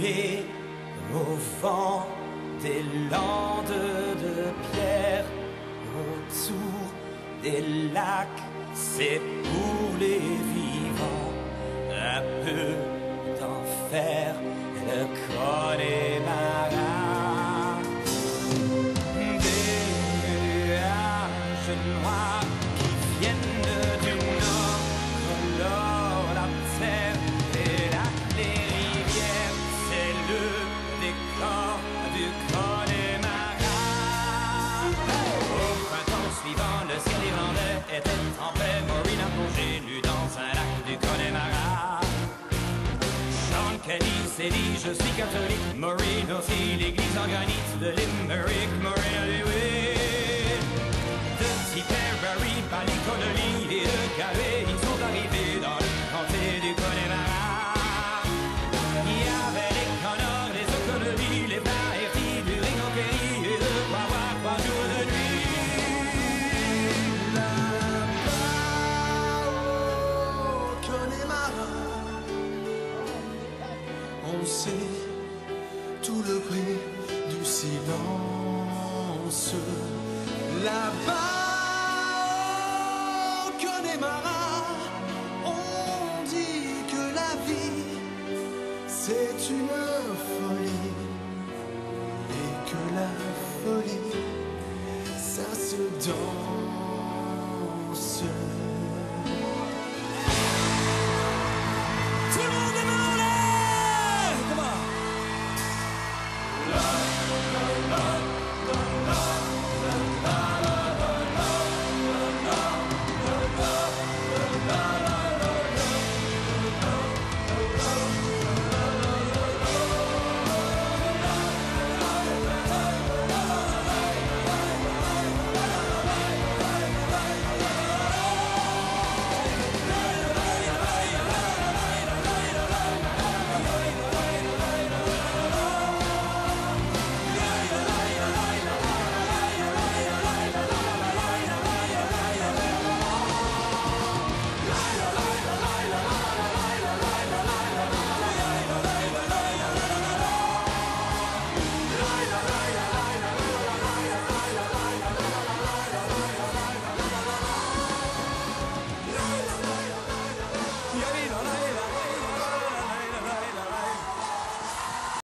voler au vent des landes de pierre autour des lacs, c'est pour les vivants un peu d'enfer, le Connemara. Des nuages noirs qui viennent du nord colorent la terre, les lacs, les rivières, c'est le décor du Connemara. Au printemps suivant, le ciel irlandais était en paix. Maureen a plongé nu dans un lac du Connemara. Sean Kelly s'est dit je suis catholique. Maureen aussi, l'église en granit de Limerick. Maureen a dit oui. De Tipperary, Ballyconneely et de Galway, ils sont arrivés dans le comté du Connemara. Il y avait les Connors, les O'Connelly, les Flaherty, du Ringo-Kerry et de quoi voir 3 jours de nuit. Là-bas au Connemara, on sait tout le prix du silence. Là-bas au Connemara, on dit que la vie c'est une folie et que la folie ça se danse. Tout le monde